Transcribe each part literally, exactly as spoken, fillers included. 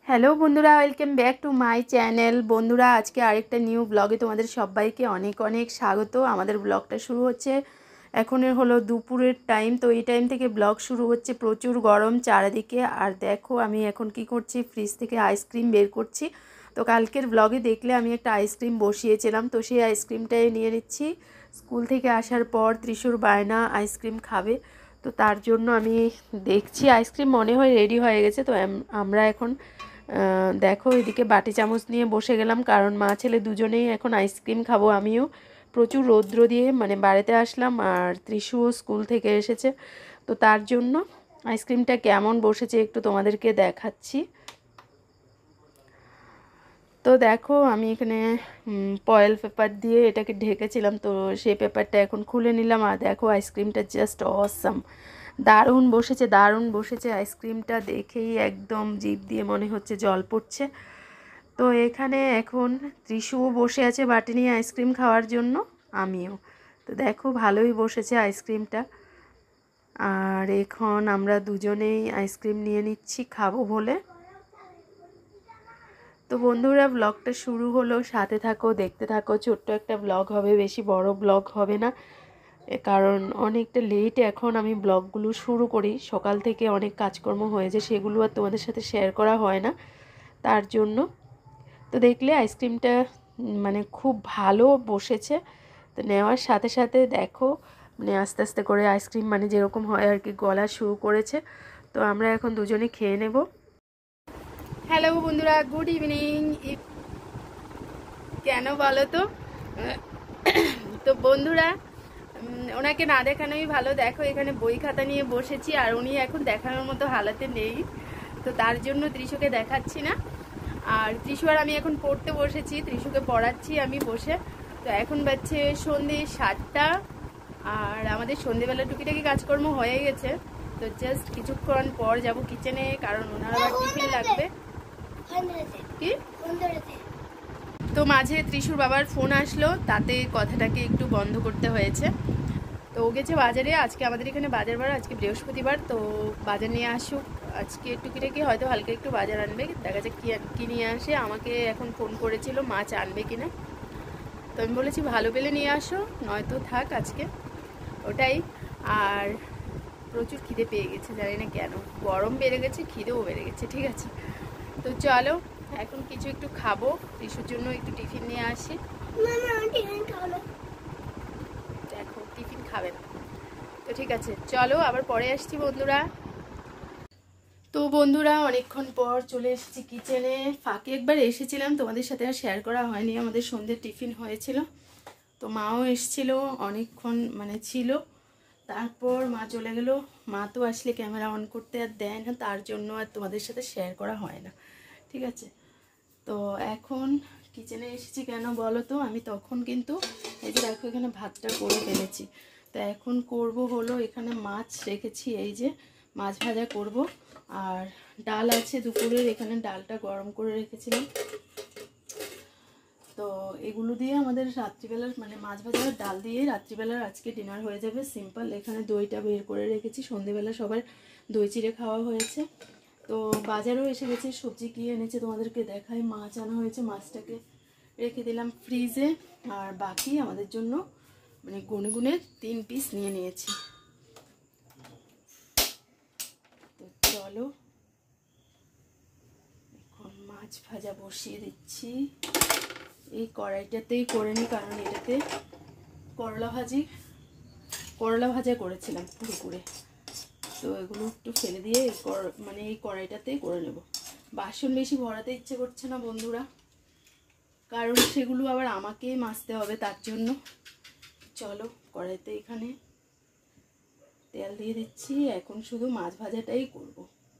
Hello বন্ধুরা, welcome back to my channel. বন্ধুরা, আজকে আরেকটা নিউ ব্লগে তোমাদের সবাইকে অনেক অনেক স্বাগত। আমাদের ব্লগটা শুরু হচ্ছে এখন হলো দুপুরের টাইম। তো এই টাইম থেকে ব্লগ শুরু হচ্ছে। প্রচুর গরম চারিদিকে। আর দেখো আমি এখন কি করছি, ফ্রিজ থেকে আইসক্রিম বের করছি। তো কালকের ব্লগে দেখলে আমি একটা আইসক্রিম বসিয়েছিলাম, তো সেই আইসক্রিমটাই নিয়ে নিচ্ছি। স্কুল থেকে আসার পর ত্রিশুর বায়না আইসক্রিম খাবে, তো তার জন্য আমি দেখছি আইসক্রিম মনে হয় রেডি হয়ে গেছে। তো আমরা এখন দেখো এদিকে বাটি চামচ নিয়ে বসে গেলাম, কারণ মা ছেলে দুজনেই এখন আইসক্রিম খাবো। আমিও প্রচুর রৌদ্র দিয়ে মানে বাড়িতে আসলাম, আর ত্রিশুও স্কুল থেকে এসেছে, তো তার জন্য আইসক্রিমটা কেমন বসেছে একটু তোমাদেরকে দেখাচ্ছি। তো দেখো আমি এখানে ফয়েল পেপার দিয়ে এটাকে ঢেকেছিলাম, তো সেই পেপারটা এখন খুলে নিলাম। আর দেখো আইসক্রিমটা জাস্ট অসাম, দারুণ বসেছে, দারুণ বসেছে। আইসক্রিমটা দেখেই একদম জিভ দিয়ে মনে হচ্ছে জল পড়ছে। তো এখানে এখন ত্রিশুও বসে আছে বাটি নিয়ে আইসক্রিম খাওয়ার জন্য, আমিও। তো দেখো ভালোই বসেছে আইসক্রিমটা। আর এখন আমরা দুজনেই আইসক্রিম নিয়ে নিচ্ছি খাবো বলে। তো বন্ধুরা, ব্লগটা শুরু হলো, সাথে থাকো, দেখতে থাকো। ছোট্ট একটা ব্লগ হবে, বেশি বড় ব্লগ হবে না, কারণ অনেকটা লেট এখন আমি ব্লগগুলো শুরু করি। সকাল থেকে অনেক কাজকর্ম হয়েছে, সেগুলো আর তোমাদের সাথে শেয়ার করা হয় না, তার জন্য। তো দেখলে আইসক্রিমটা মানে খুব ভালো বসেছে। তো নেওয়ার সাথে সাথে দেখো মানে আস্তে আস্তে করে আইসক্রিম মানে যেরকম হয় আর কি গলা শুরু করেছে। তো আমরা এখন দুজনে খেয়ে নেব। হ্যালো বন্ধুরা, গুড ইভিনিং। কেন বলো তো? তো বন্ধুরা, ওনাকে না দেখানোই ভালো। দেখো এখানে বই খাতা নিয়ে বসেছি, আর উনি এখন দেখানোর মতো হালাতে নেই, তো তার জন্য ত্রিশুকে দেখাচ্ছি না। আর ত্রিশু আর আমি এখন পড়তে বসেছি, ত্রিশুকে পড়াচ্ছি আমি বসে। তো এখন বাজছে সন্ধ্যে সাতটা, আর আমাদের সন্ধ্যেবেলা টুকিটাকি কাজকর্ম হয়ে গেছে। তো জাস্ট কিছুক্ষণ পর যাব কিচেনে, কারণ ওনার আবার টিফিন লাগবে। কি? তো মাঝে ত্রিশুর বাবার ফোন আসলো, তাতে কথাটাকে একটু বন্ধ করতে হয়েছে। তো ও গেছে বাজারে, আজকে আমাদের এখানে বাজার বার, আজকে বৃহস্পতিবার। তো বাজার নিয়ে আসুক, আজকে টুকিটাকি হয়তো হালকা একটু বাজার আনবে, দেখা যাক কি কি নিয়ে আসে। আমাকে এখন ফোন করেছিল মাছ আনবে কিনা, তো আমি বলেছি ভালো পেলে নিয়ে আসো, নয়তো থাক আজকে, ওটাই। আর প্রচুর খিদে পেয়ে গেছে, জানি না কেন, গরম বেড়ে গেছে, খিদেও বেড়ে গেছে। ঠিক আছে, তো চলো এখন কিছু একটু খাবো, টিসুর জন্য একটু টিফিন নিয়ে আসি। দেখো টিফিন খাবে না, তো ঠিক আছে চলো আবার পরে আসছি বন্ধুরা। তো বন্ধুরা, অনেকক্ষণ পর চলে এসেছি কিচেনে। ফাঁকে একবার এসেছিলাম, তোমাদের সাথে আর শেয়ার করা হয়নি। আমাদের সন্ধ্যের টিফিন হয়েছিল, তো মাও এসেছিল, অনেকক্ষণ মানে ছিল। তারপর মা চলে গেল। মা তো আসলে ক্যামেরা অন করতে আর দেয় না, তার জন্য আর তোমাদের সাথে শেয়ার করা হয় না। ঠিক আছে, তো এখন কিচেনে এসেছি কেন বলো তো? আমি তখন কিন্তু এই যে দেখো এখানে ভাতটা করে ফেলেছি। তো এখন করব হলো, এখানে মাছ রেখেছি, এই যে মাছ ভাজা করব। আর ডাল আছে দুপুরের, এখানে ডালটা গরম করে রেখেছিলাম। তো এগুলো দিয়ে আমাদের রাত্রিবেলার মানে মাছ ভাজার ডাল দিয়ে রাত্রিবেলার আজকে ডিনার হয়ে যাবে সিম্পল। এখানে দইটা বের করে রেখেছি, সন্ধেবেলা সবার দই চিড়ে খাওয়া হয়েছে। তো বাজারও এসে গেছে, সবজি কি এনেছে তোমাদেরকে দেখাই। মাছ আনা হয়েছে, মাছটাকে রেখে দিলাম ফ্রিজে। আর বাকি আমাদের জন্য মানে গুনে গুনে তিন পিস নিয়ে নিয়েছি। তো চলো এখন মাছ ভাজা বসিয়ে দিচ্ছি। এই কড়াইটাতেই করে নিই, কারণ এটাতে করলা ভাজি করলা ভাজা করেছিলাম পুরোপুরে। তো এগুলো একটু ফেলে দিয়ে মানে এই কড়াইটাতেই করে নেব। বাসন বেশি ভরাতে ইচ্ছে করছে না বন্ধুরা, কারণ সেগুলো আবার আমাকেই মাজতে হবে, তার জন্য। চলো কড়াইতে এখানে তেল দিয়ে দিচ্ছি, এখন শুধু মাছ ভাজাটাই করব।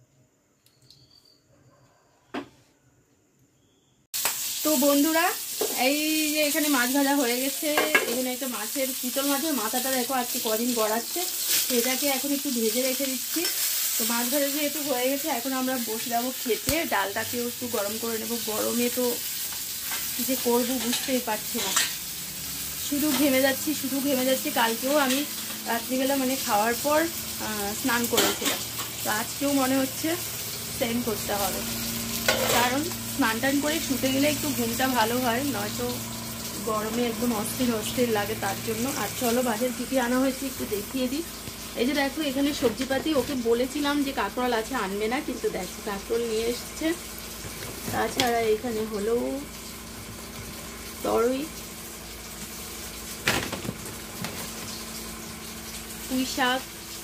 তো বন্ধুরা, এই যে এখানে মাছ ভাজা হয়ে গেছে। এখানে একটা মাছের চিতল মাছের মাথাটা দেখো আজকে কদিন গড়াচ্ছে, সেটাকে এখন একটু ভেজে রেখে দিচ্ছি। তো মাছ ভাজা যেহেতু হয়ে গেছে, এখন আমরা বসে যাবো খেতে। ডালটাকেও একটু গরম করে নেব, গরমে তো কী যে করবো বুঝতেই পারছি না, শুধু ঘেমে যাচ্ছি শুধু ঘেমে যাচ্ছি। কালকেও আমি রাত্রিবেলা মানে খাওয়ার পর স্নান করেছিলাম, তো আজকেও মনে হচ্ছে সেম করতে হবে। কারণ স্নান টান করে শুতে গেলে একটু ঘুমটা ভালো হয়, নয়তো গরমে একদম অস্থির অস্থির লাগে, তার জন্য। আর চলো বাজার কী কী আনা হয়েছে একটু দেখিয়ে দিই। এই যে দেখো এখানে সবজিপাতি, ওকে বলেছিলাম যে কাঁকরোল আছে আনবে না, কিন্তু দেখো কাঁকরোল নিয়ে এসছে। তাছাড়া এখানে হলো তরই, পুঁই শাক,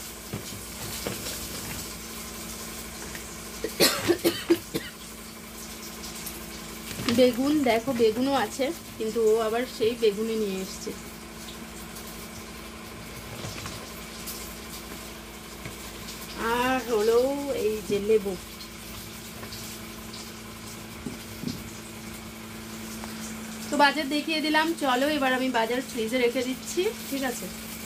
বেগুন, দেখো বেগুনও আছে, কিন্তু ও আবার সেই বেগুনই নিয়ে এসছে। আর হলো এই যে লেবু। তো বাজার দেখিয়ে দিলাম, চলো এবার আমি বাজার ফ্রিজে রেখে দিচ্ছি, ঠিক আছে।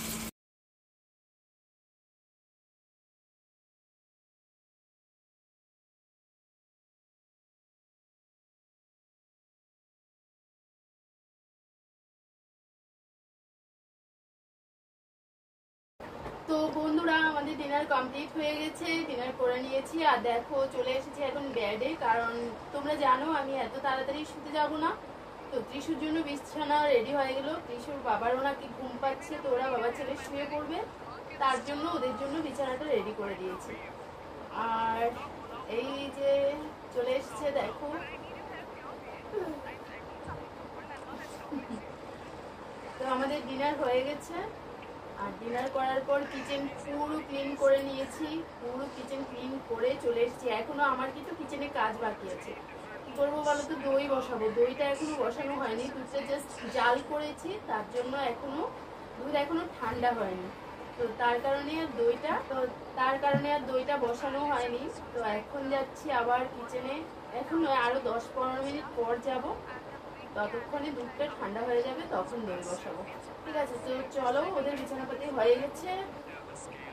তো বন্ধুরা আমাদের ডিনার কমপ্লিট হয়ে গেছে, ডিনার করে নিয়েছি। আর দেখো চলে এসেছি এখন বেডে, কারণ তোমরা জানো আমি এত তাড়াতাড়ি শুতে যাব না। তো ত্রিশুর জন্য বিছানা রেডি হয়ে গেল, ত্রিশুর বাবারও নাকি ঘুম পাচ্ছে, তো ওরা বাবা ছেলে শুয়ে পড়বে, তার জন্য ওদের জন্য বিছানাটা রেডি করে দিয়েছি। আর এই যে চলে এসেছে দেখো, তো আমাদের ডিনার হয়ে গেছে। আর ডিনার করার পর কিচেন পুরো ক্লিন করে নিয়েছি, পুরো কিচেন ক্লিন করে চলে এসেছি। এখনো আমার কিন্তু কিচেনে কাজ বাকি আছে, কি করবো বলো তো, দই বসাবো। দইটা এখনো বসানো হয়নি, দুধটা জাস্ট জাল করেছি, তার জন্য এখনো দুধ এখনো ঠান্ডা হয়নি, তো তার কারণে আর দইটা তো তার কারণে আর দইটা বসানো হয়নি। তো এখন যাচ্ছি আবার কিচেনে, এখন আরো দশ পনেরো মিনিট পর যাব, ততক্ষণে দুধটা ঠান্ডা হয়ে যাবে, তখন দই বসাবো, ঠিক আছে। তো চলো, ওদের বিছানাপাতি হয়ে গেছে,